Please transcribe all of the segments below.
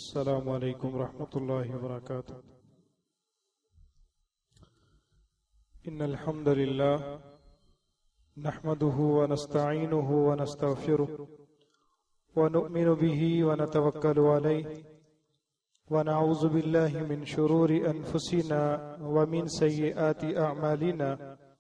السلام علیکم ورحمۃ اللہ وبرکاتہ۔ ان الحمد للہ نحمده ونستعینه ونستغفره ونؤمن به ونتوکل علیہ ونعوذ باللہ من شرور انفسنا ومن سیئات اعمالنا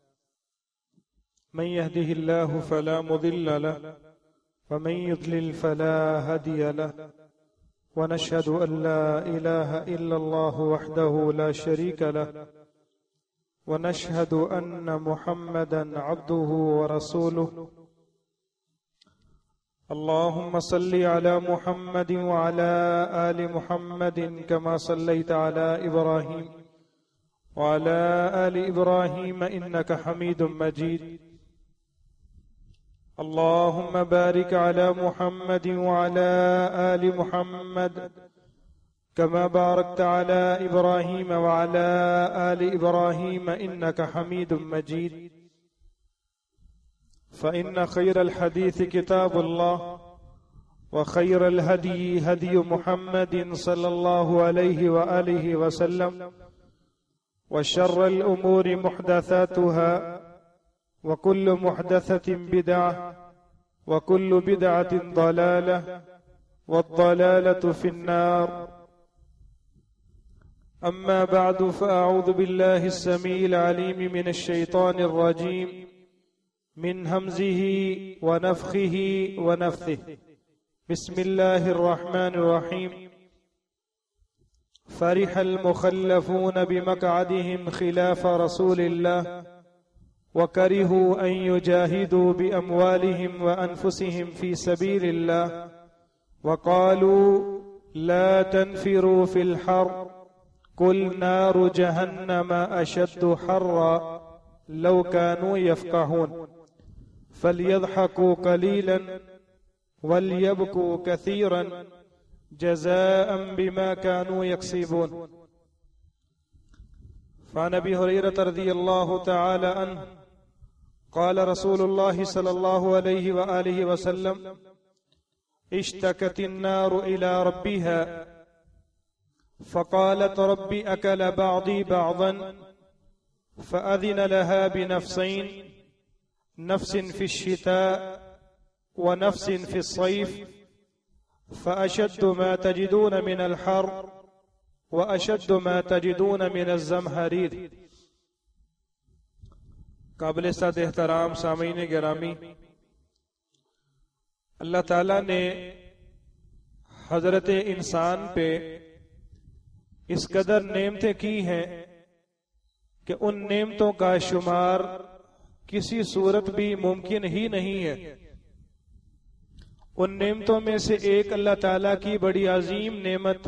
من يهده الله فلا مضل له ومن يضلل فلا هادي له ونشهد أن لا إله إلا الله وحده لا شريك له ونشهد أن محمدا عبده ورسوله اللهم صل على محمد وعلى آل محمد كما صليت على إبراهيم وعلى آل إبراهيم إنك حميد مجيد اللهم بارك على محمد وعلى آل محمد كما باركت على إبراهيم وعلى آل إبراهيم إنك حميد مجيد فإن خير الحديث كتاب الله وخير الهدي هدي محمد صلى الله عليه وآله وسلم وشر الأمور محدثاتها وكل محدثة بدعة وكل بدعة ضلالة والضلالة في النار أما بعد فأعوذ بالله السميع العليم من الشيطان الرجيم من همزه ونفخه ونفثه بسم الله الرحمن الرحيم فرح المخلفون بمقعدهم خلاف رسول الله وكرهوا أن يجاهدوا بأموالهم وأنفسهم في سبيل الله وقالوا لا تنفروا في الحر قل نار جهنم أشد حرا لو كانوا يفقهون فليضحكوا قليلا وليبكوا كثيرا جزاء بما كانوا يكسبون فعن أبي هريرة رضي الله تعالى عنه قال رسول الله صلى الله عليه وآله وسلم اشتكت النار إلى ربها فقالت رب أكل بعضي بعضا فأذن لها بنفسين نفس في الشتاء ونفس في الصيف فأشد ما تجدون من الحر وأشد ما تجدون من الزمهرير۔ قابل صد احترام سامعین گرامی، اللہ تعالیٰ نے حضرت انسان پہ اس قدر نعمتیں کی ہیں کہ ان نعمتوں کا شمار کسی صورت بھی ممکن ہی نہیں ہے۔ ان نعمتوں میں سے ایک اللہ تعالیٰ کی بڑی عظیم نعمت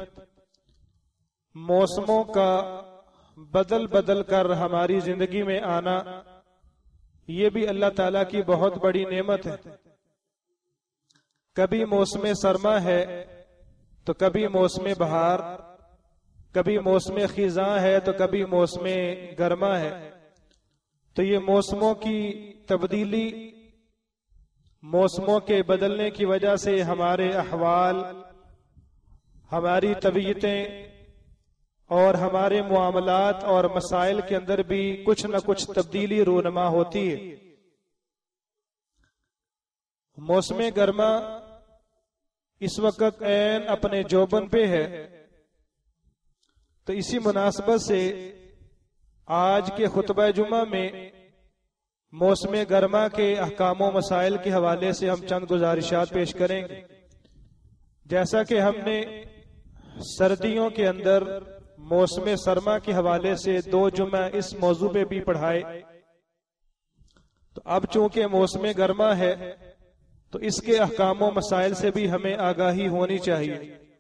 موسموں کا بدل بدل کر ہماری زندگی میں آنا، یہ بھی اللہ تعالیٰ کی بہت بڑی نعمت ہے۔ کبھی موسم سرما ہے تو کبھی موسم بہار، کبھی موسم خزاں ہے تو کبھی موسم گرما ہے۔ تو یہ موسموں کی تبدیلی، موسموں کے بدلنے کی وجہ سے ہمارے احوال، ہماری طبیعتیں اور ہمارے معاملات اور مسائل کے اندر بھی کچھ نہ کچھ تبدیلی رونما ہوتی ہے۔ موسم گرما اس وقت عین اپنے جوبن پہ ہے، تو اسی مناسبت سے آج کے خطبہ جمعہ میں موسم گرما کے احکام و مسائل کے حوالے سے ہم چند گزارشات پیش کریں گے۔ جیسا کہ ہم نے سردیوں کے اندر موسم سرما کے حوالے سے 2 جمعہ اس موضوع پہ بھی پڑھائے، تو اب چونکہ موسم گرما ہے تو اس کے احکام و مسائل سے بھی ہمیں آگاہی ہونی چاہیے۔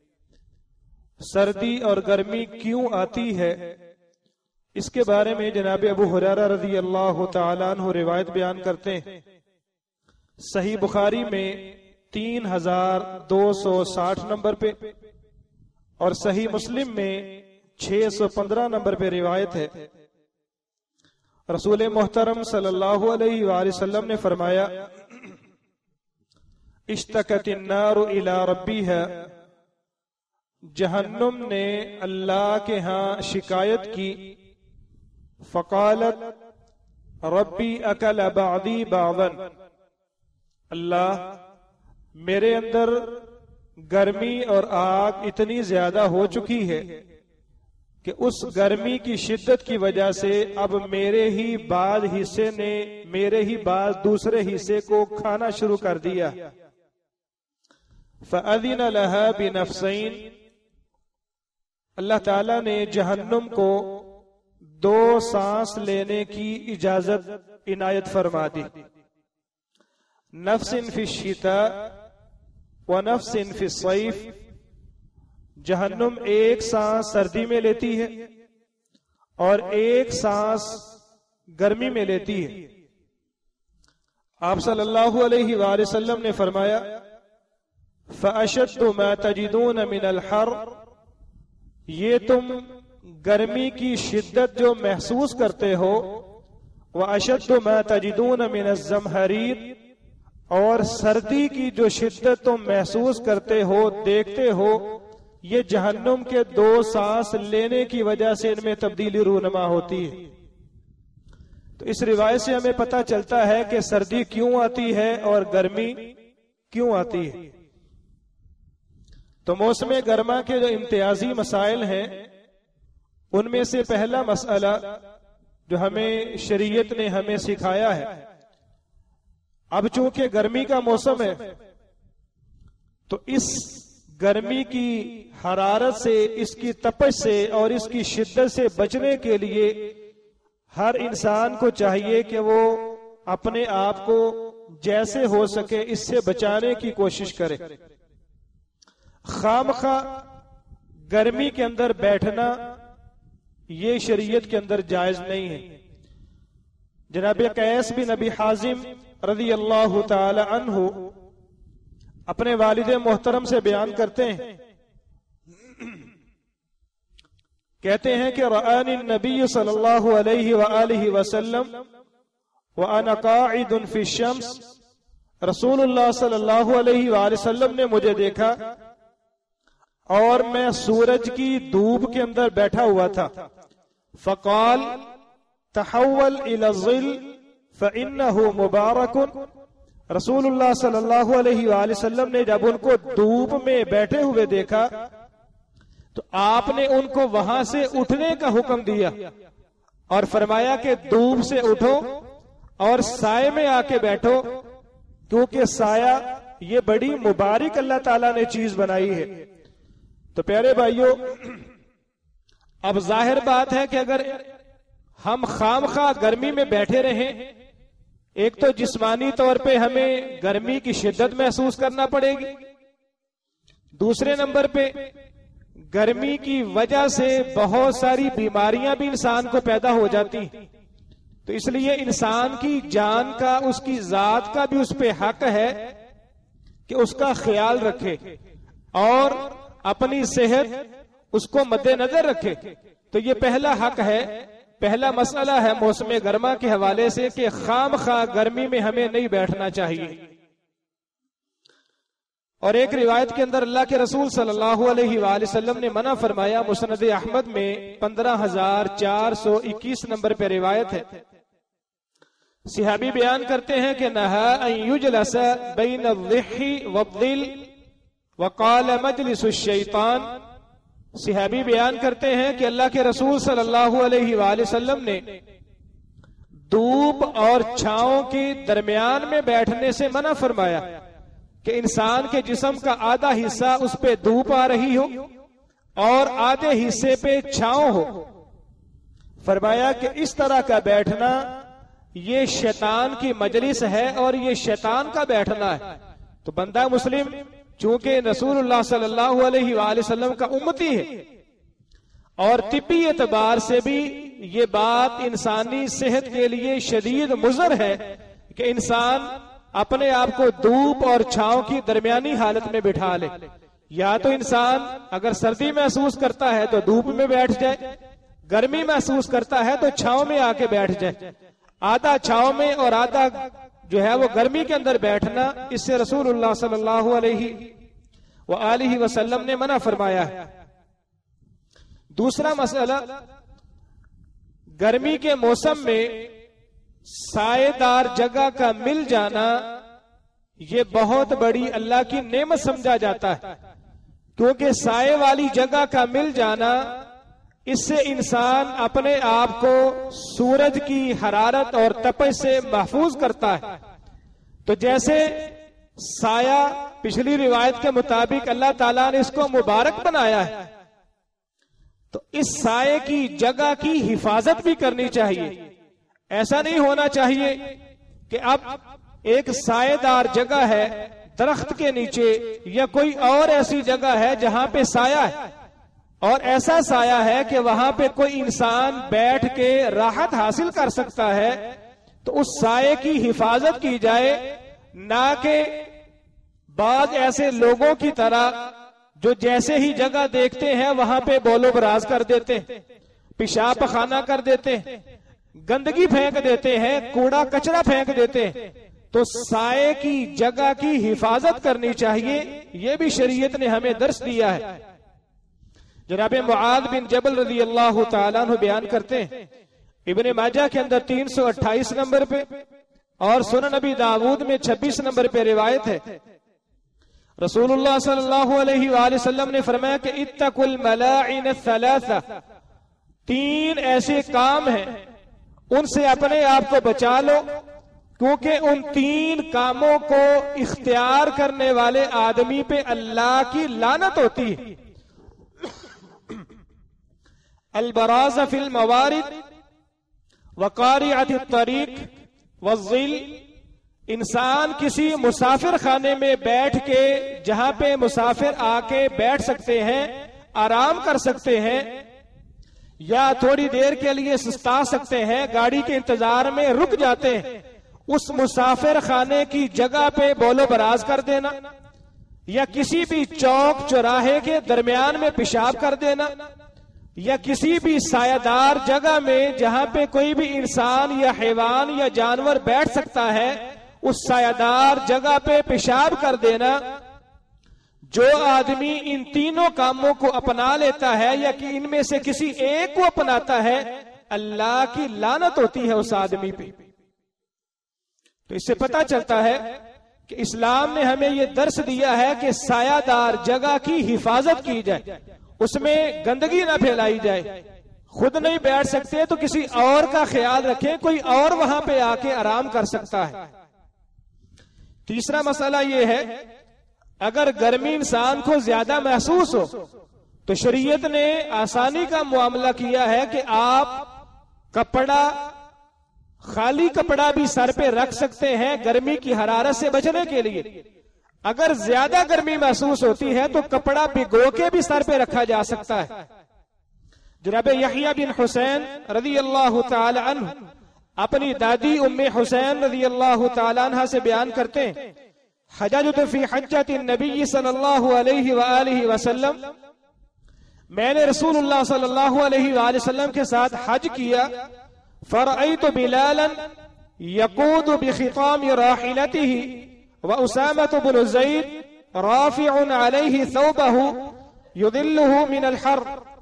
سردی اور گرمی کیوں آتی ہے، اس کے بارے میں جناب ابو ہریرہ رضی اللہ تعالیٰ عنہ روایت بیان کرتے ہیں۔ صحیح بخاری میں 3260 نمبر پہ اور صحیح مسلم میں 615 نمبر پہ روایت ہے۔ رسول محترم صلی اللہ علیہ وآلہ وسلم نے فرمایا اشتکت النار الى ربها جہنم نے اللہ کے ہاں شکایت کی، فقالت ربی اکل بعدی بعضا، اللہ میرے اندر گرمی اور آگ اتنی زیادہ ہو چکی ہے کہ اس گرمی کی شدت کی وجہ سے اب میرے ہی بعض حصے نے میرے ہی بعض دوسرے حصے کو کھانا شروع کر دیا۔ فَأَذِنَ لَهَا بِنَفْسَيْن، اللہ تعالیٰ نے جہنم کو 2 سانس لینے کی اجازت عنایت فرما دی، نفس فی الشتاء و نفس فی الصیف، جہنم ایک سانس سردی میں لیتی ہے اور ایک سانس گرمی میں لیتی ہے۔ آپ صلی اللہ علیہ وآلہ وسلم نے فرمایا فَأَشَدُّ مَا تَجِدُونَ مِنَ الْحَرِّ، یہ تم گرمی کی شدت جو محسوس کرتے ہو، وَأَشَدُّ مَا تَجِدُونَ مِنَ الزَّمْهَرِيرِ، اور سردی کی جو شدت تم محسوس کرتے ہو دیکھتے ہو، یہ جہنم کے 2 سانس لینے کی وجہ سے ان میں تبدیلی رونما ہوتی ہے۔ تو اس روایت سے ہمیں پتہ چلتا ہے کہ سردی کیوں آتی ہے اور گرمی کیوں آتی ہے۔ تو موسم گرما کے جو امتیازی مسائل ہیں ان میں سے پہلا مسئلہ جو ہمیں شریعت نے ہمیں سکھایا ہے، اب چونکہ گرمی کا موسم ہے تو اس گرمی کی حرارت سے، اس کی تپش سے اور اس کی شدت سے بچنے کے لیے ہر انسان کو چاہیے کہ وہ اپنے آپ کو جیسے ہو سکے اس سے بچانے کی کوشش کرے۔ خامخواہ گرمی کے اندر بیٹھنا یہ شریعت کے اندر جائز نہیں ہے۔ جناب قیس بن ابی حازم رضی اللہ تعالی عنہ اپنے والد محترم سے بیان کرتے ہیں، کہتے ہیں کہ رآنی النبی صلی اللہ علیہ وآلہ وسلم وانا قاعد فی الشمس، رسول اللہ صلی اللہ علیہ وآلہ وسلم نے مجھے دیکھا اور میں سورج کی دھوپ کے اندر بیٹھا ہوا تھا۔ فقال تحول الى الظل فانه مبارک، رسول اللہ صلی اللہ علیہ وآلہ وسلم نے جب ان کو دھوپ میں بیٹھے ہوئے دیکھا تو آپ نے ان کو وہاں سے اٹھنے کا حکم دیا اور فرمایا کہ دھوپ سے اٹھو اور سائے میں آ کے بیٹھو، کیونکہ سایہ یہ بڑی مبارک اللہ تعالیٰ نے چیز بنائی ہے۔ تو پیارے بھائیوں، اب ظاہر بات ہے کہ اگر ہم خامخواہ گرمی میں بیٹھے رہیں، ایک تو جسمانی طور پہ ہمیں گرمی کی شدت محسوس کرنا پڑے گی، دوسرے نمبر پہ گرمی کی وجہ سے بہت ساری بیماریاں بھی انسان کو پیدا ہو جاتی ہیں۔ تو اس لیے انسان کی جان کا، اس کی ذات کا بھی اس پہ حق ہے کہ اس کا خیال رکھے اور اپنی صحت اس کو مد نظر رکھے۔ تو یہ پہلا حق ہے، پہلا مسئلہ ہے موسم گرما کے حوالے سے کہ خام خواہ گرمی میں ہمیں نہیں بیٹھنا چاہیے۔ اور ایک روایت کے اندر اللہ کے رسول صلی اللہ علیہ وآلہ وسلم نے منع فرمایا، مسند احمد میں 15421 نمبر پہ روایت ہے۔ صحابی بیان کرتے ہیں کہ نہا ان یجلس بین الضحی والظل وقال مجلس الشیطان، صحابی بیان کرتے ہیں کہ اللہ کے رسول صلی اللہ علیہ وآلہ وسلم نے دھوپ اور چھاؤں کے درمیان میں بیٹھنے سے منع فرمایا کہ انسان کے جسم کا آدھا حصہ اس پہ دھوپ آ رہی ہو اور آدھے حصے پہ چھاؤں ہو۔ فرمایا کہ اس طرح کا بیٹھنا یہ شیطان کی مجلس ہے اور یہ شیطان کا بیٹھنا ہے۔ تو بندہ مسلم چونکہ رسول اللہ صلی اللہ علیہ وآلہ وسلم کا امتی ہے اور طبی اعتبار سے بھی یہ بات انسانی صحت کے لیے شدید مضر ہے کہ انسان اپنے آپ کو دھوپ اور چھاؤں کی درمیانی حالت میں بٹھا لے۔ یا تو انسان اگر سردی محسوس کرتا ہے تو دھوپ میں بیٹھ جائے، گرمی محسوس کرتا ہے تو چھاؤں میں آ کے بیٹھ جائے۔ آدھا چھاؤں میں اور آدھا جو ہے وہ گرمی کے اندر بیٹھنا، اس سے رسول اللہ صلی اللہ علیہ وآلہ وسلم نے منع فرمایا ہے۔ دوسرا مسئلہ، گرمی کے موسم میں سائے دار جگہ کا مل جانا یہ بہت بڑی اللہ کی نعمت سمجھا جاتا ہے، کیونکہ سائے والی جگہ کا مل جانا اس سے انسان اپنے آپ کو سورج کی حرارت اور تپش سے محفوظ کرتا ہے۔ تو جیسے سایہ پچھلی روایت کے مطابق اللہ تعالیٰ نے اس کو مبارک بنایا ہے، تو اس سائے کی جگہ کی حفاظت بھی کرنی چاہیے۔ ایسا نہیں ہونا چاہیے کہ اب ایک سائے دار جگہ ہے درخت کے نیچے یا کوئی اور ایسی جگہ ہے جہاں پہ سایہ ہے، اور ایسا سایہ ہے کہ وہاں پہ کوئی انسان بیٹھ کے راحت حاصل کر سکتا ہے، تو اس سائے کی حفاظت کی جائے، نہ کہ بعض ایسے لوگوں کی طرح جو جیسے ہی جگہ دیکھتے ہیں وہاں پہ بول و براز کر دیتے ہیں، پیشاب پخانہ کر دیتے ہیں، گندگی پھینک دیتے ہیں، کوڑا کچرا پھینک دیتے ہیں۔ تو سائے کی جگہ کی حفاظت کرنی چاہیے، یہ بھی شریعت نے ہمیں درس دیا ہے۔ جناب معاذ بن جبل رضی اللہ تعالیٰ عنہ بیان کرتے ہیں، ابن ماجہ کے اندر 328 نمبر پہ اور سنن نبی داود میں 26 نمبر پہ روایت ہے، رسول اللہ صلی اللہ علیہ وآلہ وسلم نے فرمایا کہ اتقوا الملاعن الثلاثہ، تین ایسے کام ہیں ان سے اپنے آپ کو بچا لو، کیونکہ ان تین کاموں کو اختیار کرنے والے آدمی پہ اللہ کی لعنت ہوتی ہے۔ البراز فی الموارد وقارعۃ الطریق والظل، انسان کسی مسافر خانے میں بیٹھ کے، جہاں پہ مسافر آ کے بیٹھ سکتے ہیں، آرام کر سکتے ہیں، یا تھوڑی دیر کے لیے سستا سکتے ہیں، گاڑی کے انتظار میں رک جاتے ہیں، اس مسافر خانے کی جگہ پہ بول و براز کر دینا، یا کسی بھی چوک چوراہے کے درمیان میں پیشاب کر دینا، یا کسی بھی سایہ دار جگہ میں جہاں پہ کوئی بھی انسان یا حیوان یا جانور بیٹھ سکتا ہے، اس سایہ دار جگہ پہ پیشاب کر دینا۔ جو آدمی ان تینوں کاموں کو اپنا لیتا ہے یا کہ ان میں سے کسی ایک کو اپناتا ہے، اللہ کی لعنت ہوتی ہے اس آدمی پہ۔ تو اس سے پتہ چلتا ہے کہ اسلام نے ہمیں یہ درس دیا ہے کہ سایہ دار جگہ کی حفاظت کی جائے، اس میں گندگی نہ پھیلائی جائے، خود نہیں بیٹھ سکتے تو کسی اور کا خیال رکھیں، کوئی اور وہاں پہ آ کے آرام کر سکتا ہے۔ تیسرا مسئلہ یہ ہے، اگر گرمی انسان کو زیادہ محسوس ہو تو شریعت نے آسانی کا معاملہ کیا ہے کہ آپ کپڑا، خالی کپڑا بھی سر پہ رکھ سکتے ہیں گرمی کی حرارت سے بچنے کے لیے۔ اگر زیادہ گرمی محسوس ہوتی ہے تو کپڑا بھگو کے بھی سر پہ رکھا جا سکتا ہے۔ جناب یحییٰ بن حسین رضی اللہ تعالی عنہ اپنی دادی ام حسین رضی اللہ تعالی عنہ سے بیان کرتے ہیں، حججت فی حجۃ النبی صلی اللہ علیہ وآلہ وسلم، میں نے رسول اللہ صلی اللہ علیہ وآلہ وسلم کے ساتھ حج کیا، فرأیت بلالا یقود بخطام راحلته وأسامة بن زید رافع علیہ ثوبہ یظلہ من الحر۔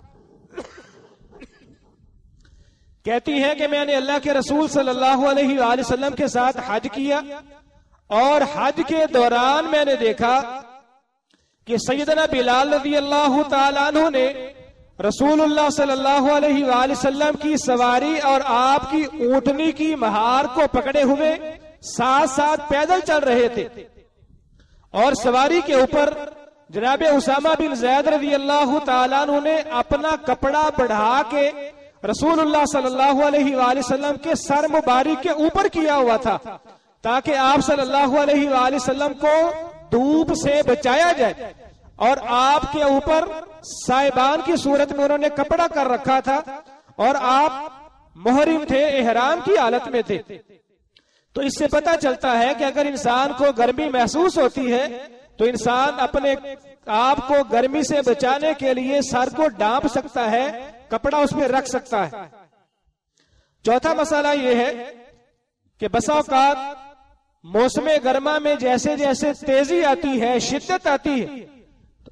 کہتی ہے کہ میں نے اللہ کے رسول صلی اللہ علیہ وآلہ وسلم کے ساتھ حج کیا، اور حج کے دوران میں نے دیکھا کہ سیدنا بلال رضی اللہ تعالیٰ عنہ نے رسول اللہ صلی اللہ علیہ وآلہ وسلم کی سواری اور آپ کی اونٹنی کی مہار کو پکڑے ہوئے ساتھ ساتھ پیدل چل رہے تھے، اور سواری کے اوپر جناب اسامہ بن زید رضی اللہ تعالیٰ عنہ نے اپنا کپڑا بڑھا کے رسول اللہ صلی اللہ علیہ وآلہ وسلم کے سر مبارک کے اوپر کیا ہوا تھا، تاکہ آپ صلی اللہ علیہ وآلہ وسلم کو دھوپ سے بچایا جائے، اور آپ کے اوپر سائبان کی صورت میں انہوں نے کپڑا کر رکھا تھا، اور آپ محرم تھے، احرام کی حالت میں تھے۔ تو اس سے پتہ چلتا ہے کہ اگر انسان کو گرمی محسوس ہوتی ہے تو انسان اپنے آپ کو گرمی سے بچانے کے لیے سر کو ڈانپ سکتا ہے، کپڑا اس میں رکھ سکتا ہے۔ چوتھا مسئلہ یہ ہے کہ بسا اوقات موسم گرما میں جیسے جیسے تیزی آتی ہے، شدت آتی ہے،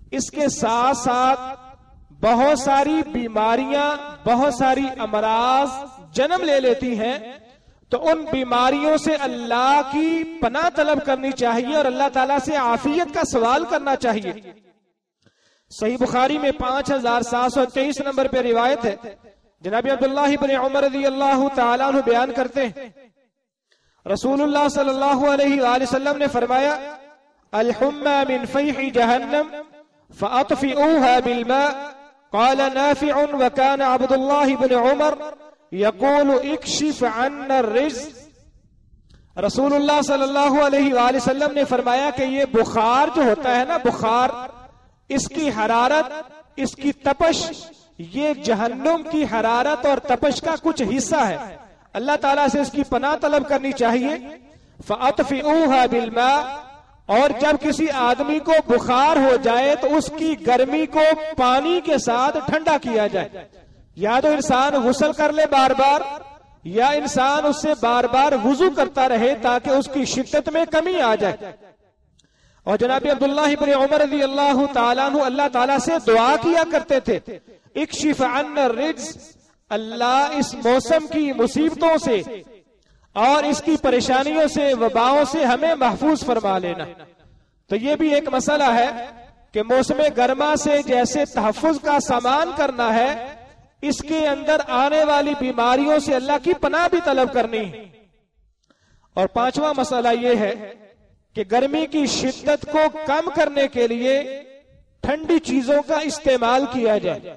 اس کے ساتھ ساتھ بہت ساری بیماریاں، بہت ساری امراض جنم لے لیتی ہیں، تو ان بیماریوں سے اللہ کی پناہ طلب کرنی چاہیے اور اللہ تعالیٰ سے عافیت کا سوال کرنا چاہیے۔ صحیح بخاری میں 5723 نمبر پہ روایت ہے، جناب عبداللہ بن عمر رضی اللہ تعالیٰ عنہ بیان کرتے ہیں، رسول اللہ صلی اللہ علیہ وآلہ وسلم نے فرمایا الحمى من فیح جہنم فاطفئوها بالماء قال نافع وكان عبد الله بن عمر يقول اكشف عنا الرجز۔ رسول اللہ صلی اللہ علیہ وآلہ وسلم نے فرمایا کہ یہ بخار جو ہوتا ہے نا، بخار، اس کی حرارت، اس کی تپش، یہ جہنم کی حرارت اور تپش کا کچھ حصہ ہے، اللہ تعالیٰ سے اس کی پناہ طلب کرنی چاہیے۔ فَأَطْفِئُوهَا بِالْمَاءِ، اور جب کسی آدمی کو بخار ہو جائے تو اس کی گرمی کو پانی کے ساتھ ٹھنڈا کیا جائے، یا تو انسان غسل کر لے بار بار، یا انسان اس سے بار بار وضو کرتا رہے تاکہ اس کی شدت میں کمی آ جائے۔ اور جناب عبداللہ بن عمر رضی اللہ تعالیٰ عنہ اللہ تعالیٰ سے دعا کیا کرتے تھے، اکشف عنا الرجز، اللہ اس موسم کی مصیبتوں سے اور اس کی پریشانیوں سے، وباؤں سے ہمیں محفوظ فرما لینا۔ تو یہ بھی ایک مسئلہ ہے کہ موسم گرما سے جیسے تحفظ کا سامان کرنا ہے، اس کے اندر آنے والی بیماریوں سے اللہ کی پناہ بھی طلب کرنی ہے۔ اور پانچواں مسئلہ یہ ہے کہ گرمی کی شدت کو کم کرنے کے لیے ٹھنڈی چیزوں کا استعمال کیا جائے۔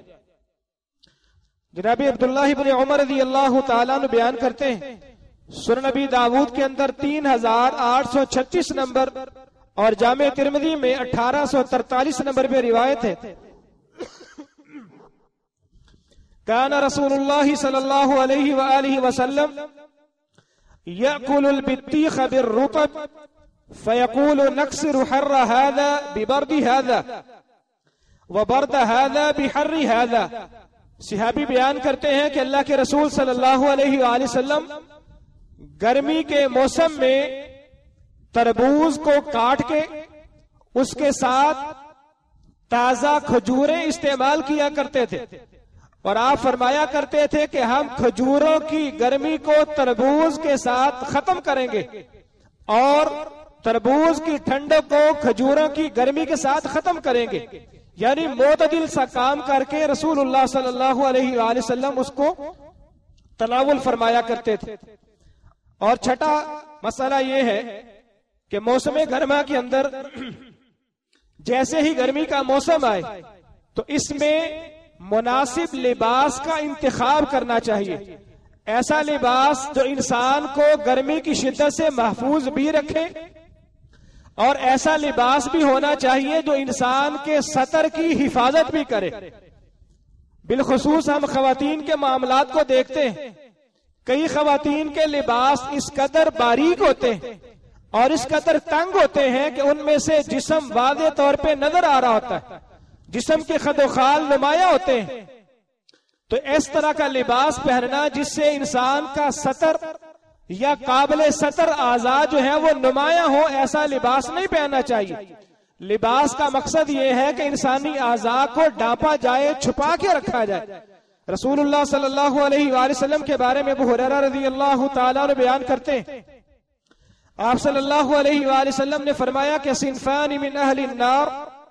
جناب عبداللہ بن عمر رضی اللہ تعالیٰ عنہ بیان کرتے ہیں، سنن نبی داود کے اندر 3836 نمبر اور جامع ترمذی میں 1843 نمبر پہ روایت ہے، کان رسول اللہ صلی اللہ علیہ وآلہ وسلم یأکل البطیخ بالرطب فیقول نکسر حر هذا ببرد هذا وبرد هذا بحر هذا۔ صحابی بیان کرتے ہیں کہ اللہ کے رسول صلی اللہ علیہ وآلہ وسلم گرمی کے موسم میں تربوز کو کاٹ کے اس کے ساتھ تازہ کھجوریں استعمال کیا کرتے تھے، اور آپ فرمایا کرتے تھے کہ ہم کھجوروں کی گرمی کو تربوز کے ساتھ ختم کریں گے، اور تربوز کی ٹھنڈک کو کھجوروں کی گرمی کے ساتھ ختم کریں گے، یعنی معتدل سا کام کر کے رسول اللہ صلی اللہ علیہ وآلہ وسلم اس کو تناول فرمایا کرتے تھے۔ اور چھٹا مسئلہ یہ ہے کہ موسم گرما کے اندر جیسے ہی گرمی کا موسم آئے تو اس میں مناسب لباس کا انتخاب کرنا چاہیے، ایسا لباس جو انسان کو گرمی کی شدت سے محفوظ بھی رکھے، اور ایسا لباس بھی ہونا چاہیے جو انسان کے سطر کی حفاظت بھی کرے۔ بالخصوص ہم خواتین کے معاملات کو دیکھتے ہیں، کئی خواتین کے لباس اس قدر باریک ہوتے ہیں اور اس قدر تنگ ہوتے ہیں کہ ان میں سے جسم واضح طور پہ نظر آ رہا ہوتا ہے، جسم کے خد و خال نمایاں ہوتے ہیں۔ تو اس طرح کا لباس پہننا جس سے انسان کا سطر یا قابل سطر اعضاء جو ہے وہ نمایاں ہو، ایسا لباس نہیں پہننا چاہیے۔ لباس کا مقصد یہ ہے کہ انسانی اعضاء کو ڈھانپا جائے، چھپا کے رکھا جائے۔ رسول اللہ صلی اللہ علیہ وآلہ وسلم کے بارے میں ابو ہریرہ رضی اللہ تعالیٰ عنہ بیان کرتے ہیں، آپ صلی اللہ علیہ وآلہ وسلم نے فرمایا کہ صنفان من اہل النار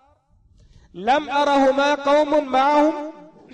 لم ارہما قوم معہم،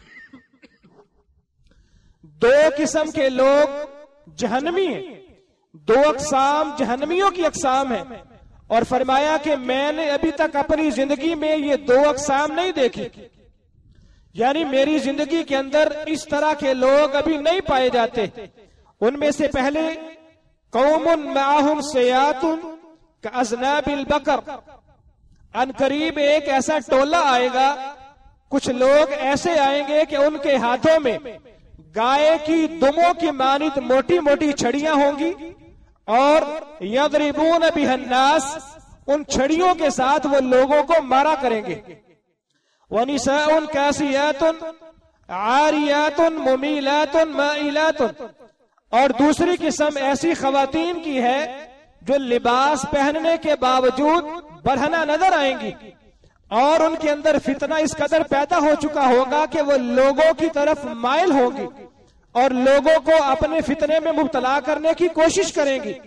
دو قسم کے لوگ جہنمی ہیں، دو اقسام جہنمیوں کی اقسام ہیں، اور فرمایا کہ میں نے ابھی تک اپنی زندگی میں یہ دو اقسام نہیں دیکھی، یعنی میری زندگی کے اندر اس طرح کے لوگ ابھی نہیں پائے جاتے۔ ان میں سے پہلے قوم معہم سیات کاذناب البقر، ان قریب ایک ایسا ٹولہ آئے گا، کچھ لوگ ایسے آئیں گے کہ ان کے ہاتھوں میں گائے کی دموں کی مانند موٹی موٹی چھڑیاں ہوں گی، اور یضربون بها الناس، ان چھڑیوں کے ساتھ وہ لوگوں کو مارا کریں گے۔ وَنِسَاءٌ كَاسِيَاتٌ عَارِيَاتٌ مُمِيلَاتٌ مَائِلَاتٌ، اور دوسری قسم ایسی خواتین کی ہے جو لباس پہننے کے باوجود برہنہ نظر آئیں گی، اور ان کے اندر فتنہ اس قدر پیدا ہو چکا ہوگا کہ وہ لوگوں کی طرف مائل ہوگی اور لوگوں کو اپنے فتنے میں مبتلا کرنے کی کوشش کریں گی.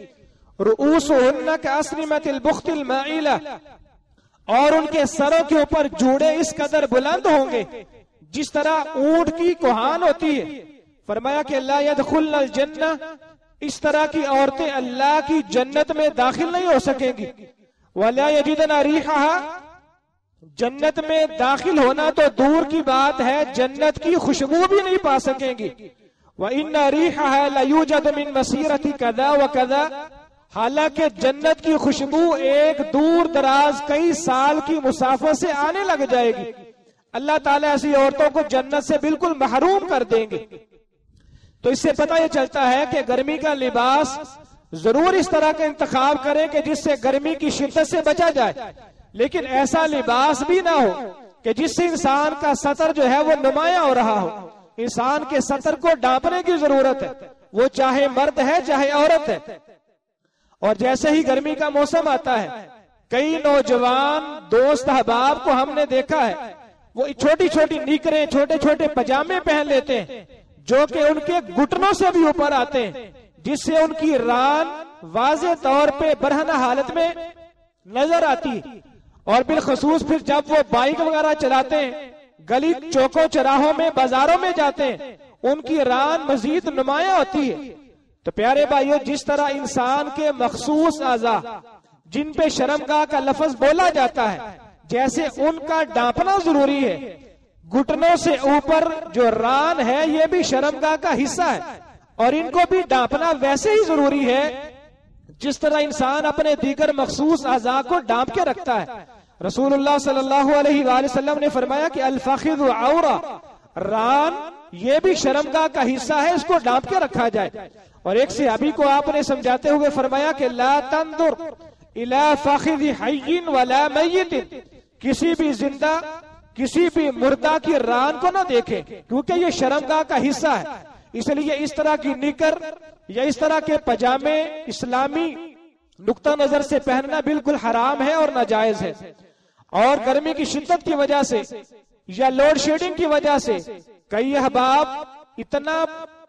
رؤوسہن کأسنمۃ البخت المائلہ، اور ان کے سروں کے اوپر جوڑے اس قدر بلند ہوں گے جس طرح اونٹ کی کوہان ہوتی ہے. فرمایا کہ لا يدخلن الجنہ، اس طرح کی عورتیں اللہ کی جنت میں داخل نہیں ہو سکیں گی. ولا یجدن ریحھا، جنت میں داخل ہونا تو دور کی بات ہے، جنت کی خوشبو بھی نہیں پا سکیں گی. وَإِنَّ رِيحَهَا لَيُوجَدُ مِن مَسِيرَةِ كَذَا وَكَذَا، حالانکہ جنت کی خوشبو ایک دور دراز کئی سال کی مسافت سے آنے لگ جائے گی. اللہ تعالیٰ ایسی عورتوں کو جنت سے بالکل محروم کر دیں گے. تو اس سے پتہ یہ چلتا ہے کہ گرمی کا لباس ضرور اس طرح کا انتخاب کریں کہ جس سے گرمی کی شدت سے بچا جائے، لیکن ایسا لباس بھی نہ ہو کہ جس سے انسان کا سطر جو ہے وہ نمایاں ہو رہا ہو. انسان کے سطر کو ڈھانپنے کی ضرورت ہے، وہ چاہے مرد ہے چاہے عورت ہے. اور جیسے ہی گرمی کا موسم آتا ہے، کئی نوجوان دوست احباب کو ہم نے دیکھا ہے وہ چھوٹی چھوٹی نیکریں، چھوٹے چھوٹے پجامے پہن لیتے ہیں جو کہ ان کے گھٹنوں سے بھی اوپر آتے ہیں، جس سے ان کی ران واضح طور پہ برہنہ حالت میں نظر آتی ہے. اور بالخصوص پھر جب وہ بائک وغیرہ چلاتے ہیں، گلی چوکوں چراہوں میں بازاروں میں جاتے ہیں، ان کی ران مزید نمایاں ہوتی ہے. تو پیارے بھائیو، جس طرح انسان کے مخصوص اعضاء جن پہ شرمگاہ کا لفظ بولا جاتا ہے، جیسے ان کا ڈانپنا ضروری ہے، گھٹنوں سے اوپر جو ران ہے یہ بھی شرمگاہ کا حصہ ہے، اور ان کو بھی ڈانپنا ویسے ہی ضروری ہے جس طرح انسان اپنے دیگر مخصوص اعضاء کو ڈانپ کے رکھتا ہے. رسول اللہ صلی اللہ علیہ وآلہ وسلم نے فرمایا کہ الفخذ عورہ، ران یہ بھی شرمگاہ کا حصہ ہے، اس کو ڈانپ کے رکھا جائے. اور ایک صحابی کو آپ نے سمجھاتے ہوئے فرمایا کہ لا تنظر الی فخذ حی ولا میت، کسی بھی زندہ کسی بھی مردہ کی ران کو نہ دیکھے کیونکہ یہ شرمگاہ کا حصہ ہے. اس لیے اس طرح کی نکر یا اس طرح کے پجامے اسلامی نقطہ نظر سے پہننا بالکل حرام ہے اور ناجائز ہے. اور گرمی کی شدت کی وجہ سے یا لوڈ شیڈنگ کی وجہ سے کئی احباب اتنا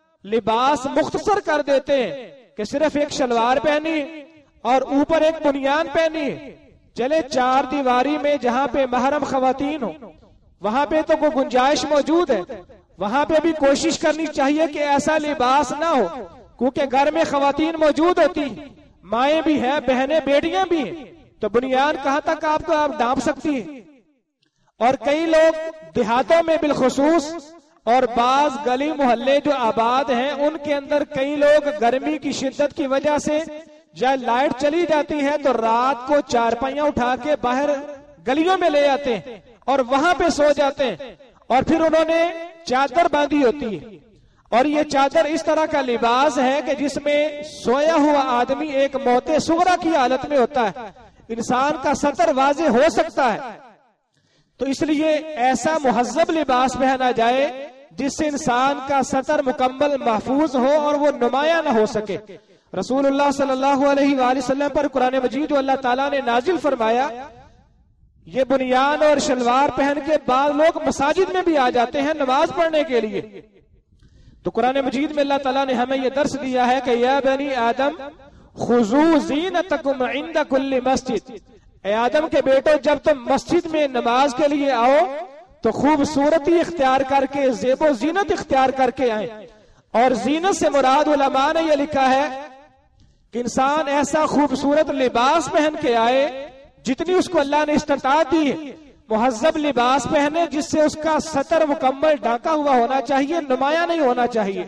لباس مختصر کر دیتے ہیں کہ صرف ایک شلوار پہنی اور اوپر ایک بنیان پہنی. چلے چار دیواری میں جہاں پہ محرم خواتین ہو وہاں پہ تو کوئی گنجائش موجود ہے، وہاں پہ بھی کوشش کرنی چاہیے کہ ایسا لباس نہ ہو، کیونکہ گھر میں خواتین موجود ہوتی ہیں، مائیں بھی ہیں، بہنیں بیٹیاں بھی ہیں، تو بنیان کہاں تک آپ کو آپ ڈھانپ سکتی ہیں. اور کئی لوگ دیہاتوں میں بالخصوص اور بعض گلی محلے جو آباد ہیں ان کے اندر کئی لوگ گرمی کی شدت کی وجہ سے جب لائٹ چلی جاتی ہے تو رات کو چارپائیاں اٹھا کے باہر گلیوں میں لے آتے ہیں اور وہاں پہ سو جاتے ہیں، اور پھر انہوں نے چادر باندھی ہوتی ہے. اور یہ چادر اس طرح کا لباس ہے کہ جس میں سویا ہوا آدمی ایک موت صغرا کی حالت میں ہوتا ہے، انسان کا سطر واضح ہو سکتا ہے. تو اس لیے ایسا مہذب لباس پہنا جائے جس سے انسان کا سطر مکمل محفوظ ہو اور وہ نمایاں نہ ہو سکے. رسول اللہ صلی اللہ علیہ وآلہ وسلم پر قرآن مجید جو اللہ تعالیٰ نے نازل فرمایا، یہ بنیان اور شلوار پہن کے بعض لوگ مساجد میں بھی آ جاتے ہیں نماز پڑھنے کے لیے. تو قرآن مجید میں اللہ تعالیٰ نے ہمیں یہ درس دیا ہے کہ یا بنی آدم خذوا زینتکم عند کل مسجد، اے آدم کے بیٹو جب تم مسجد میں نماز کے لیے آؤ تو خوبصورتی اختیار کر کے، زیب و زینت اختیار کر کے آئیں. اور زینت سے مراد علماء نے یہ لکھا ہے کہ انسان ایسا خوبصورت لباس پہن کے آئے جتنی اس کو اللہ نے استطاعت دی ہے، مہذب لباس پہنے جس سے اس کا سطر مکمل ڈھانکا ہوا ہونا چاہیے، نمایاں نہیں ہونا چاہیے.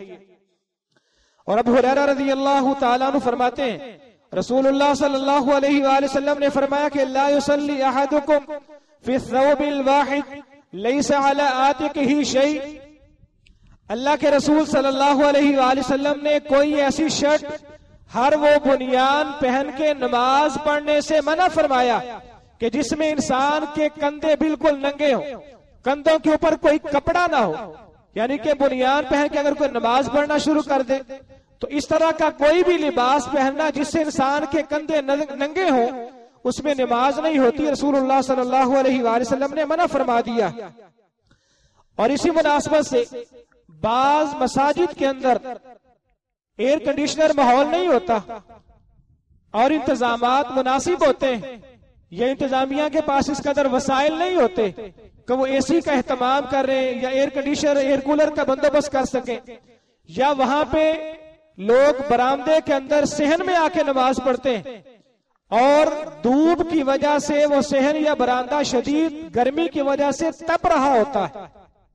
اور ابو ہریرہ رضی اللہ تعالیٰ عنہ فرماتے ہیں رسول اللہ صلی اللہ علیہ وآلہ وسلم نے فرمایا کہ لا يصلي احدكم في الثوب الواحد ليس على عاتقه شيء. اللہ کے رسول صلی اللہ علیہ وآلہ وسلم نے کوئی ایسی شرٹ ہر وہ بنیان پہن کے نماز پڑھنے سے منع فرمایا کہ جس میں انسان کے کندھے بالکل ننگے ہوں، کندھوں کے اوپر کوئی کپڑا نہ ہو. یعنی کہ بنیان پہن کے اگر کوئی نماز پڑھنا شروع کر دے تو اس طرح کا کوئی بھی لباس پہننا جس سے انسان کے کندھے ننگے ہوں، اس میں نماز نہیں ہوتی، رسول اللہ صلی اللہ علیہ وآلہ وسلم نے منع فرما دیا۔ اور اسی مناسبت سے بعض مساجد کے اندر ایئر کنڈیشنر ماحول نہیں ہوتا اور انتظامات مناسب ہوتے ہیں، یا انتظامیہ کے پاس اس قدر وسائل نہیں ہوتے کہ وہ اے سی کا اہتمام کر رہے ہیں یا ایئر کنڈیشنر ایئر کولر کا بندوبست کر سکیں، یا وہاں پہ لوگ برآمدے کے اندر صحن میں آ کے نماز پڑھتے ہیں اور دھوپ کی وجہ سے وہ صحن یا برآمدہ شدید گرمی کی وجہ سے تپ رہا ہوتا ہے،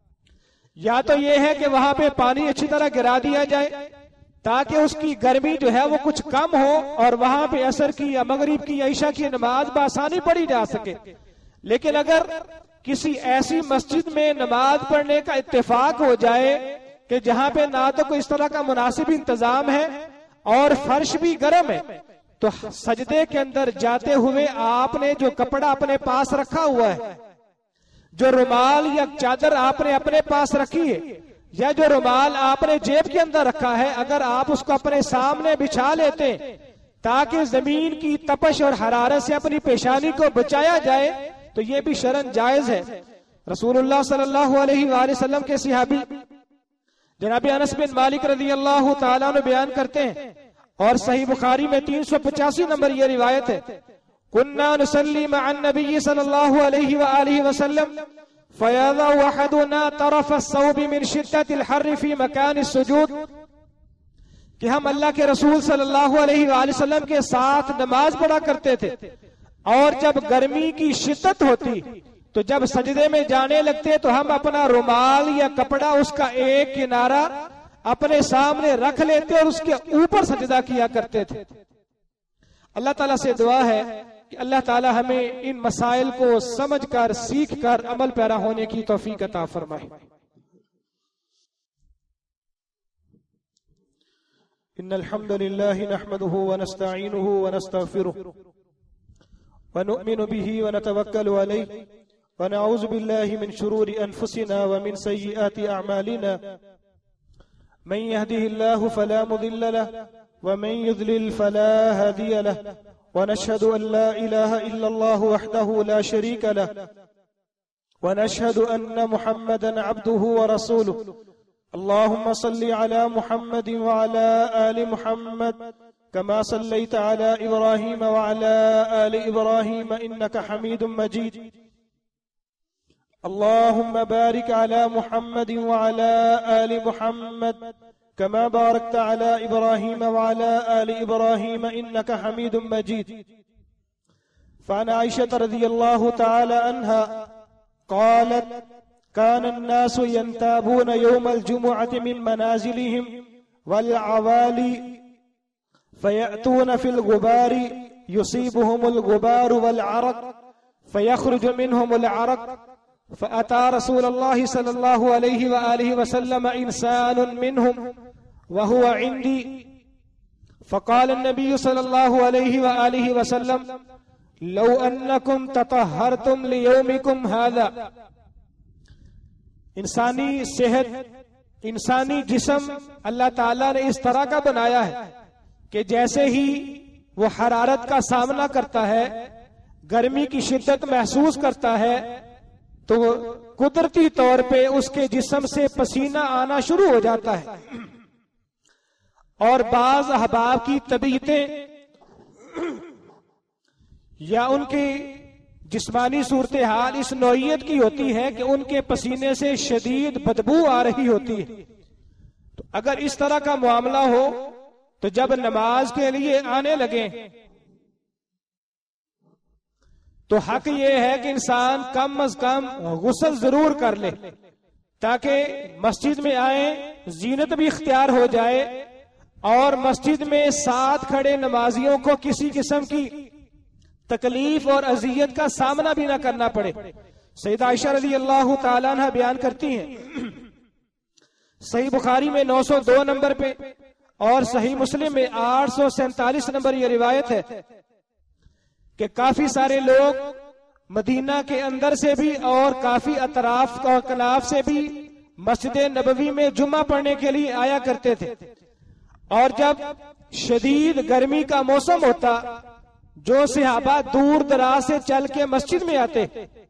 یا تو یہ ہے کہ وہاں پہ پانی اچھی طرح گرا دیا جائے تاکہ اس کی گرمی جو ہے وہ کچھ کم ہو اور وہاں پہ عصر کی یا مغرب کی یا عشاء کی نماز بآسانی پڑھی جا سکے۔ لیکن اگر کسی ایسی مسجد میں نماز پڑھنے کا اتفاق ہو جائے کہ جہاں پہ نہ تو کوئی اس طرح کا مناسب انتظام ہے اور فرش بھی گرم ہے، تو سجدے کے اندر جاتے ہوئے آپ نے جو کپڑا اپنے پاس رکھا ہوا ہے، جو رومال یا چادر آپ نے اپنے پاس رکھی ہے، یا جو رومال آپ نے جیب کے اندر رکھا ہے، اگر آپ اس کو اپنے سامنے بچھا لیتے تاکہ زمین کی تپش اور حرارت سے اپنی پیشانی کو بچایا جائے تو یہ بھی شرعاً جائز ہے۔ رسول اللہ صلی اللہ علیہ وآلہ وسلم کے صحابی جناب انس بن مالک رضی اللہ تعالیٰ عنہ بیان کرتے ہیں، اور صحیح بخاری میں 385 نمبر یہ روایت ہے، كنا نصلي مع النبي صلى الله عليه وآله وسلم فيضع أحدنا طرف الثوب من شدة الحر في مكان السجود، کہ ہم اللہ کے رسول صلی اللہ علیہ وآلہ وسلم کے ساتھ نماز پڑھا کرتے تھے، اور جب گرمی کی شدت ہوتی تو جب سجدے میں جانے لگتے تو ہم اپنا رومال یا کپڑا اس کا ایک کنارہ اپنے سامنے رکھ لیتے اور اس کے اوپر سجدہ کیا کرتے تھے۔ اللہ تعالیٰ سے دعا ہے کہ اللہ تعالیٰ ہمیں ان مسائل کو سمجھ کر سیکھ کر عمل پیرا ہونے کی توفیق عطا فرمائے۔ ان الحمد لله نحمده ونستعينه ونستغفره ونؤمن به ونتوكل عليه ونعوذ بالله من شرور انفسنا ومن سيئات اعمالنا، من يهده الله فلا مضل له ومن يضلل فلا هادي له، ونشهد أن لا إله إلا الله وحده لا شريك له، ونشهد أن محمدا عبده ورسوله، اللهم صل على محمد وعلى آل محمد كما صليت على إبراهيم وعلى آل إبراهيم إنك حميد مجيد، اللهم بارك على محمد وعلى آل محمد كما باركت على إبراهيم وعلى آل إبراهيم إنك حميد مجيد۔ فعن عائشة رضي الله تعالى عنها قالت كان الناس ينتابون يوم الجمعة من منازلهم والعوالي فيأتون في الغبار يصيبهم الغبار والعرق فيخرج منهم العرق، فأتى رسول الله صلى الله عليه وآله وسلم إنسان منهم وهو عندي، فقال النبي صلى الله عليه وآله وسلم لو أنكم تطهرتم ليومكم هذا۔ انسانی صحت، انسانی جسم اللہ تعالیٰ نے اس طرح کا بنایا ہے کہ جیسے ہی وہ حرارت کا سامنا کرتا ہے، گرمی کی شدت محسوس کرتا ہے، تو قدرتی طور پہ اس کے جسم سے پسینہ آنا شروع ہو جاتا ہے، اور بعض احباب کی طبیعتیں یا ان کی جسمانی صورتحال اس نوعیت کی ہوتی ہے کہ ان کے پسینے سے شدید بدبو آ رہی ہوتی ہے۔ تو اگر اس طرح کا معاملہ ہو تو جب نماز کے لیے آنے لگے تو حق یہ ہے کہ انسان کم از کم غسل ضرور کر لے تاکہ مسجد میں آئیں، زینت بھی اختیار ہو جائے، اور مسجد میں ساتھ کھڑے نمازیوں کو کسی قسم کی تکلیف اور اذیت کا سامنا بھی نہ کرنا پڑے۔ سیدہ عائشہ رضی اللہ تعالیٰ عنہ بیان کرتی ہیں، صحیح بخاری میں 902 نمبر پہ اور صحیح مسلم میں 847 نمبر یہ روایت ہے کہ کافی سارے لوگ مدینہ کے اندر سے بھی اور کافی اطراف اور کناف سے بھی مسجد نبوی میں جمعہ پڑھنے کے لیے آیا کرتے تھے، اور جب شدید گرمی کا موسم ہوتا، جو صحابہ دور دراز سے چل کے مسجد میں آتے،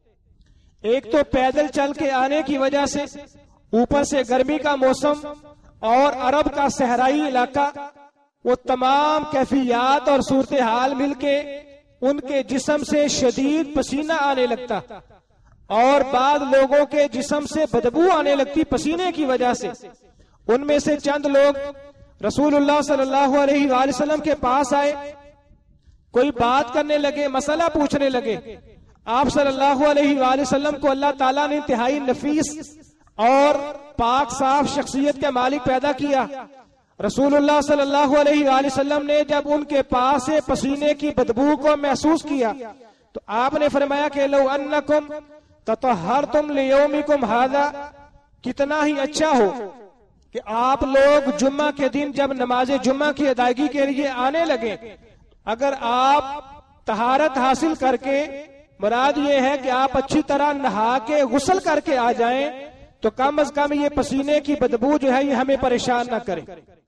ایک تو پیدل چل کے آنے کی وجہ سے، اوپر سے گرمی کا موسم اور عرب کا صحرائی علاقہ، وہ تمام کیفیات اور صورتحال مل کے ان کے جسم سے شدید پسینہ آنے لگتا، اور بعض لوگوں کے جسم سے بدبو آنے لگتی پسینے کی وجہ سے۔ ان میں سے چند لوگ رسول اللہ صلی اللہ علیہ وآلہ وسلم کے پاس آئے، کوئی بات کرنے لگے، مسئلہ پوچھنے لگے۔ آپ صلی اللہ علیہ وآلہ وسلم کو اللہ تعالیٰ نے انتہائی نفیس اور پاک صاف شخصیت کے مالک پیدا کیا۔ رسول اللہ صلی اللہ علیہ وآلہ وسلم نے جب ان کے پاس سے پسینے کی بدبو کو محسوس کیا تو آپ نے فرمایا کہ لو انکم تطہرتم لیومکم ھذا، کتنا ہی اچھا ہو کہ آپ لوگ جمعہ کے دن جب نماز جمعہ کی ادائیگی کے لیے آنے لگے، اگر آپ طہارت حاصل کر کے، مراد یہ ہے کہ آپ اچھی طرح نہا کے غسل کر کے آ جائیں، تو کم از کم یہ پسینے کی بدبو جو ہے یہ ہمیں پریشان نہ کرے۔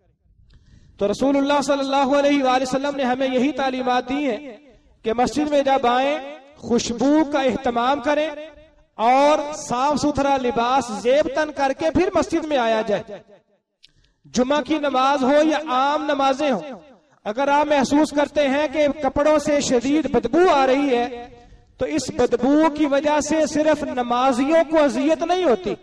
تو رسول اللہ صلی اللہ علیہ وآلہ وسلم نے ہمیں یہی تعلیمات دی ہیں کہ مسجد میں جب آئیں خوشبو کا اہتمام کریں اور صاف ستھرا لباس زیب تن کر کے پھر مسجد میں آیا جائے۔ جمعہ کی نماز ہو یا عام نمازیں ہوں، اگر آپ محسوس کرتے ہیں کہ کپڑوں سے شدید بدبو آ رہی ہے تو اس بدبو کی وجہ سے صرف نمازیوں کو اذیت نہیں ہوتی،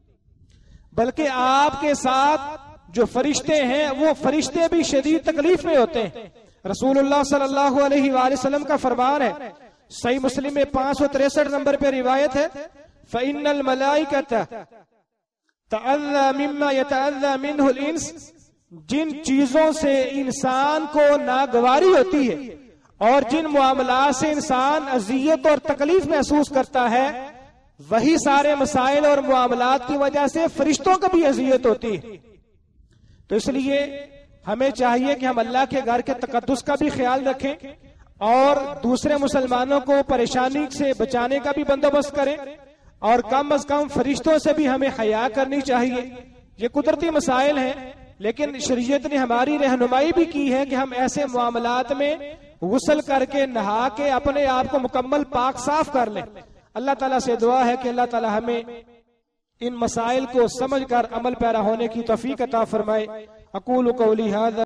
بلکہ آپ کے ساتھ جو فرشتے ہیں وہ فرشتے بھی شدید تکلیف میں ہوتے ہیں۔ رسول اللہ صلی اللہ علیہ وآلہ وسلم کا فرمان ہے، صحیح مسلم میں 563 نمبر پہ روایت ہے، فَإِنَّ الْمَلَائِكَةَ تَأَذَّى مِمَّا يَتَأَذَّى مِنْهُ الْإِنسِ، جن چیزوں سے انسان کو ناگواری ہوتی ہے اور جن معاملات سے انسان اذیت اور تکلیف محسوس کرتا ہے، وہی سارے مسائل اور معاملات کی وجہ سے فرشتوں کو بھی اذیت ہوتی ہے۔ تو اس لیے ہمیں چاہیے کہ ہم اللہ کے گھر کے تقدس کا بھی خیال رکھیں اور دوسرے مسلمانوں کو پریشانی سے بچانے کا بھی بندوبست کریں، اور کم از کم فرشتوں سے بھی ہمیں حیا کرنی چاہیے۔ یہ قدرتی مسائل ہیں، لیکن شریعت نے ہماری رہنمائی بھی کی ہے کہ ہم ایسے معاملات میں غسل کر کے نہا کے اپنے آپ کو مکمل پاک صاف کر لیں۔ اللہ تعالیٰ سے دعا ہے کہ اللہ تعالیٰ ہمیں ان مسائل کو سمجھ کر عمل پیرا ہونے کی توفیق عطا فرمائے۔ اقول قولی ھذا